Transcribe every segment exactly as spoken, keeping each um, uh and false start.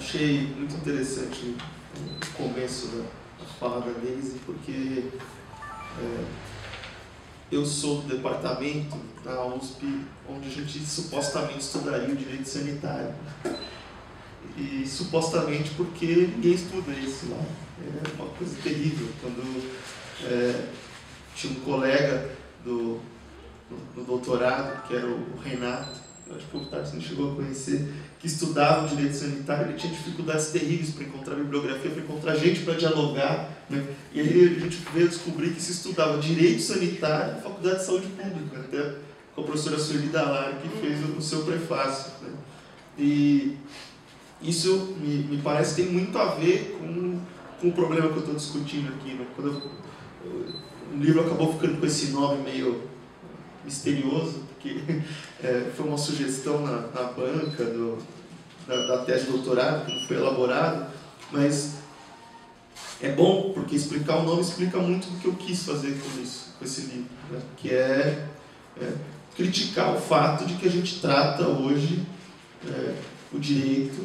achei muito interessante o começo da, da fala da Deise, porque é, eu sou do departamento da U S P onde a gente supostamente estudaria o direito sanitário. E supostamente porque ninguém estuda isso lá. É uma coisa terrível. Quando é, tinha um colega do, do, do doutorado, que era o Renato, eu acho que o Tarso não chegou a conhecer, que estudava o direito sanitário, ele tinha dificuldades terríveis para encontrar bibliografia, para encontrar gente para dialogar, né? E aí a gente veio descobrir que se estudava direito sanitário na Faculdade de Saúde Pública, até com a professora Sueli Dalari, que fez o, o seu prefácio, né? E isso me, me parece que tem muito a ver com, com o problema que eu estou discutindo aqui, né? Quando eu, eu, o livro acabou ficando com esse nome meio misterioso, porque é, foi uma sugestão na, na banca do, da, da tese de doutorado, que não foi elaborado, mas é bom porque explicar o nome explica muito do que eu quis fazer com isso, com esse livro, né? Que é, é criticar o fato de que a gente trata hoje é, o direito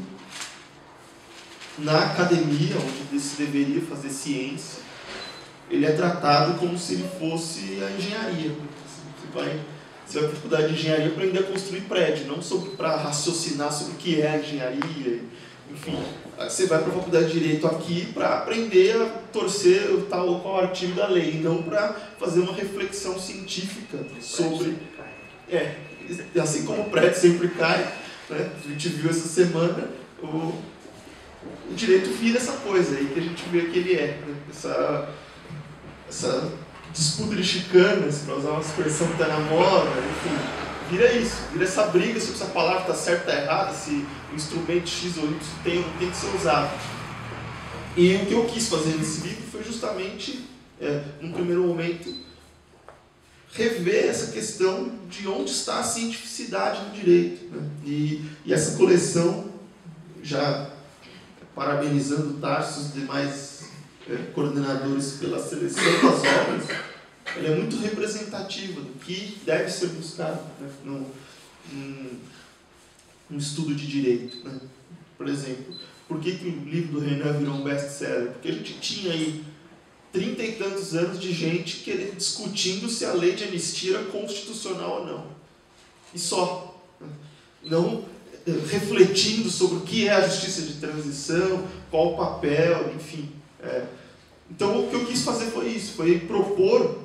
na academia, onde se deveria fazer ciência, ele é tratado como se ele fosse a engenharia. Você vai, você vai para a faculdade de engenharia aprender a construir prédio, não para raciocinar sobre o que é a engenharia. Enfim, você vai para a faculdade de Direito aqui para aprender a torcer o tal ou qual artigo da lei, não para fazer uma reflexão científica sobre... É, assim como o prédio sempre cai, né? A gente viu essa semana, o, o direito vira essa coisa aí que a gente vê que ele é, né? Essa... essa disputa de chicanas, para usar uma expressão que está na moda, enfim, vira isso, vira essa briga sobre se a palavra está certa ou errada, se o instrumento X ou Y tem ou não tem que ser usado. E o que eu quis fazer nesse livro foi justamente, é, num primeiro momento, rever essa questão de onde está a cientificidade do direito, né? E, e essa coleção, já parabenizando o Tarso e os demais é, coordenadores pela seleção das obras, ela é muito representativa do que deve ser buscado, né, num, num, num estudo de direito, né? Por exemplo, por que, que o livro do Renan virou um best-seller? Porque a gente tinha aí trinta e tantos anos de gente querendo, discutindo se a lei de anistia era constitucional ou não. E só. Né? Não refletindo sobre o que é a justiça de transição, qual o papel, enfim. É. Então, o que eu quis fazer foi isso, foi propor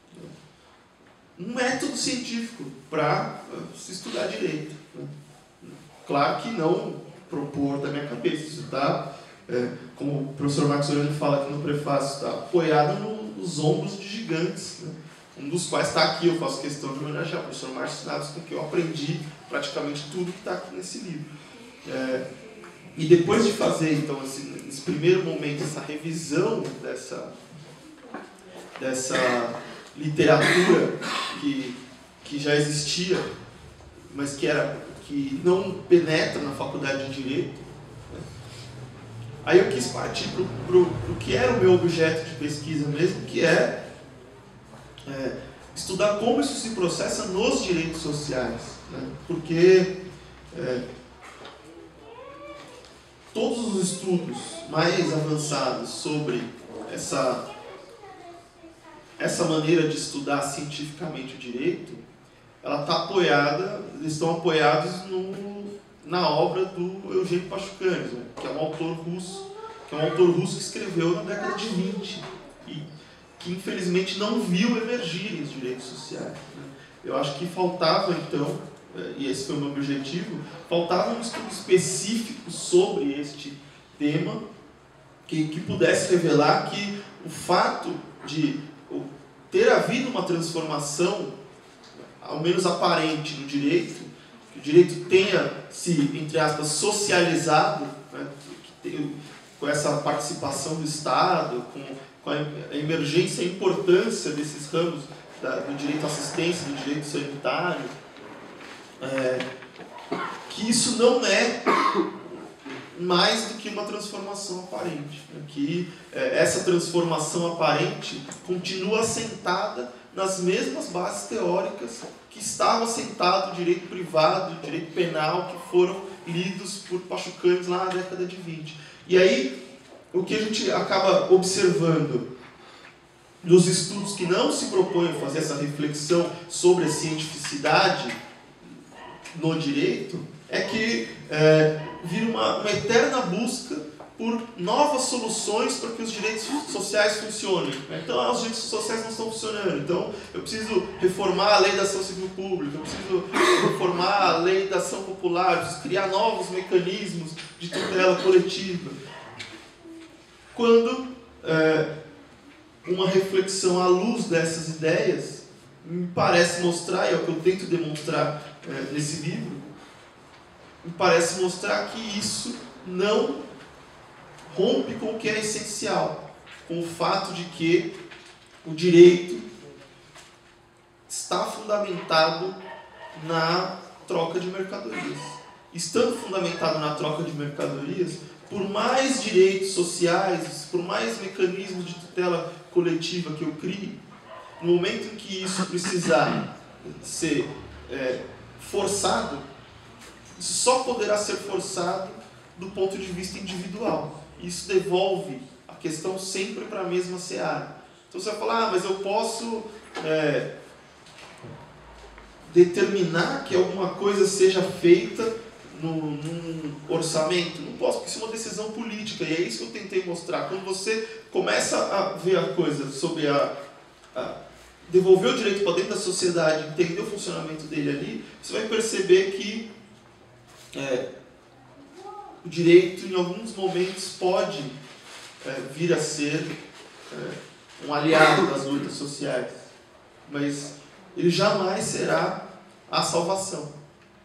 um método científico para se estudar direito. Né? Claro que não propor da minha cabeça, isso está, é, como o professor Marcos Aurélio fala aqui no prefácio, está apoiado no, nos ombros de gigantes, né? Um dos quais está aqui, eu faço questão de homenagear o professor Márcio Naves, com que eu aprendi praticamente tudo que está aqui nesse livro. É, e depois de fazer, então, esse, nesse primeiro momento, essa revisão dessa, dessa literatura que, que já existia, mas que, era, que não penetra na faculdade de Direito, né? Aí eu quis partir para o que era o meu objeto de pesquisa mesmo, que é, é estudar como isso se processa nos direitos sociais, né? Porque é, todos os estudos mais avançados sobre essa, essa maneira de estudar cientificamente o direito, ela está apoiada, eles estão apoiados no, na obra do Eugênio Pachucanes, né? Que é um autor russo, que é um autor russo que escreveu na década de vinte e que infelizmente não viu emergirem os direitos sociais, né? Eu acho que faltava então, e esse foi o meu objetivo, faltava um estudo específico sobre este tema que, que pudesse revelar que o fato de ter havido uma transformação, ao menos aparente, no direito, que o direito tenha se, entre aspas, socializado, né, que tem, com essa participação do Estado, com, com a emergência e a importância desses ramos da, do direito à assistência, do direito sanitário, é, que isso não é mais do que uma transformação aparente, né? Que é, essa transformação aparente continua assentada nas mesmas bases teóricas que estava assentado o direito privado, o direito penal, que foram lidos por pachucanes lá na década de vinte. E aí, o que a gente acaba observando nos estudos que não se propõem a fazer essa reflexão sobre a cientificidade no direito, é que é, vira uma, uma eterna busca por novas soluções para que os direitos sociais funcionem. Então, ah, os direitos sociais não estão funcionando, então eu preciso reformar a lei da ação civil pública, eu preciso reformar a lei da ação popular, eu preciso criar novos mecanismos de tutela coletiva. Quando é, uma reflexão à luz dessas ideias me parece mostrar, e é o que eu tento demonstrar é, nesse livro, me parece mostrar que isso não rompe com o que é essencial, com o fato de que o direito está fundamentado na troca de mercadorias. Estando fundamentado na troca de mercadorias, por mais direitos sociais, por mais mecanismos de tutela coletiva que eu crie, no momento em que isso precisar ser é, forçado, isso só poderá ser forçado do ponto de vista individual. Isso devolve a questão sempre para a mesma seara. Então você vai falar, ah, mas eu posso é, determinar que alguma coisa seja feita no, num orçamento? Não posso, porque isso é uma decisão política, e é isso que eu tentei mostrar. Quando você começa a ver a coisa sobre a, a devolver o direito para dentro da sociedade, entender o funcionamento dele ali, você vai perceber que é, o direito, em alguns momentos, pode é, vir a ser é, um aliado das lutas sociais, mas ele jamais será a salvação.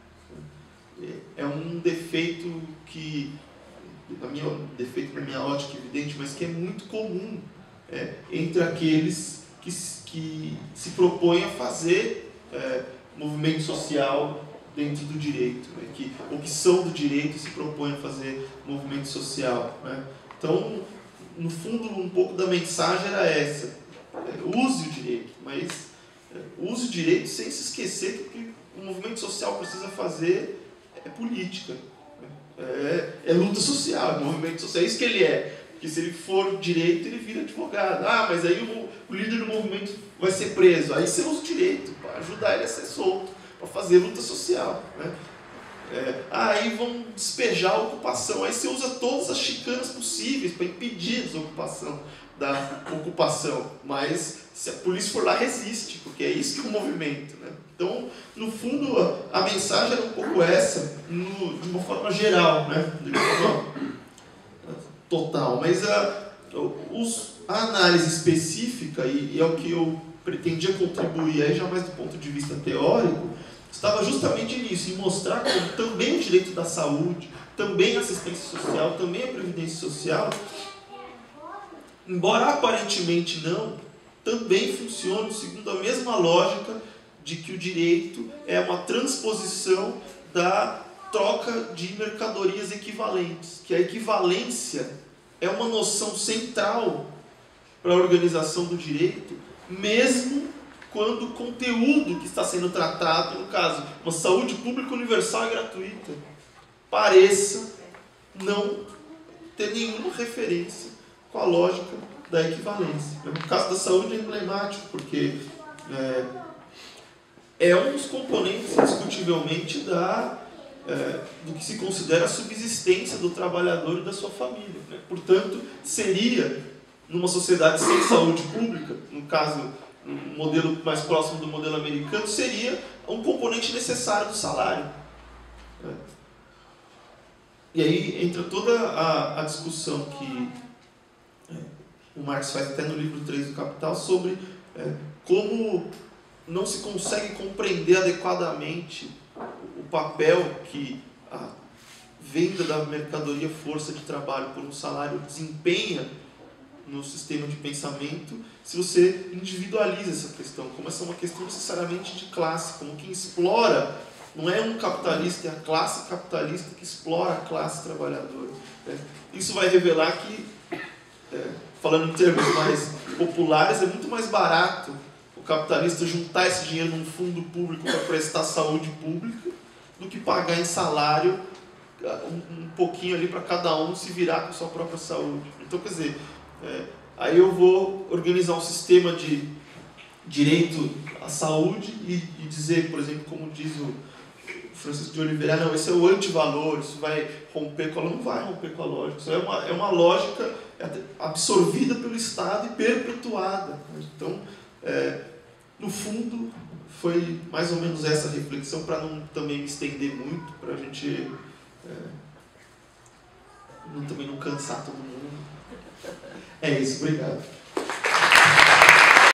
É um defeito que, na minha, defeito na minha ótica evidente, mas que é muito comum é, entre aqueles que, que se propõem a fazer é, movimento social dentro do direito, né? que, ou que são do direito e se propõem a fazer movimento social. Né? Então, no fundo, um pouco da mensagem era essa. É, use o direito, mas é, use o direito sem se esquecer que o que o movimento social precisa fazer é política. Né? É, é luta social, é movimento social. É isso que ele é. Porque se ele for direito, ele vira advogado. Ah, mas aí o, o líder do movimento vai ser preso. Aí você usa o direito para ajudar ele a ser solto, para fazer luta social. Né? É, aí vão despejar a ocupação. Aí você usa todas as chicanas possíveis para impedir a desocupação da ocupação. Mas se a polícia for lá, resiste, porque é isso que é o movimento. Né? Então, no fundo, a, a mensagem era um pouco essa, no, de uma forma geral, né? De uma forma total. Mas a, os, a análise específica, e, e é o que eu pretendia contribuir aí já mais do ponto de vista teórico, estava justamente nisso, em mostrar como também o direito da saúde, também a assistência social, também a previdência social, embora aparentemente não, também funcionam segundo a mesma lógica de que o direito é uma transposição da troca de mercadorias equivalentes, que a equivalência é uma noção central para a organização do direito, mesmo quando o conteúdo que está sendo tratado, no caso, uma saúde pública universal e gratuita, pareça não ter nenhuma referência com a lógica da equivalência. No caso da saúde é emblemático, porque é, é um dos componentes, indiscutivelmente, da, é, do que se considera a subsistência do trabalhador e da sua família. Né? Portanto, seria, numa sociedade sem saúde pública, no caso, um modelo mais próximo do modelo americano, seria um componente necessário do salário. É. E aí entra toda a, a discussão que é, o Marx faz até no livro três do Capital sobre é, como não se consegue compreender adequadamente o papel que a venda da mercadoria força de trabalho por um salário desempenha no sistema de pensamento, se você individualiza essa questão, como essa é uma questão necessariamente de classe, como quem explora, não é um capitalista, é a classe capitalista que explora a classe trabalhadora. Né? Isso vai revelar que, é, falando em termos mais populares, é muito mais barato o capitalista juntar esse dinheiro num fundo público para prestar saúde pública do que pagar em salário um, um pouquinho ali para cada um se virar com a sua própria saúde. Então, quer dizer, é, aí eu vou organizar um sistema de direito à saúde e, e dizer, por exemplo, como diz o Francisco de Oliveira, não, esse é o antivalor, isso vai romper com a lógica. Não vai romper com a lógica, isso é uma, é uma lógica absorvida pelo Estado e perpetuada. Então, é, no fundo, foi mais ou menos essa reflexão, para não também me estender muito, para a gente é, não, também não cansar todo mundo. É isso, obrigado.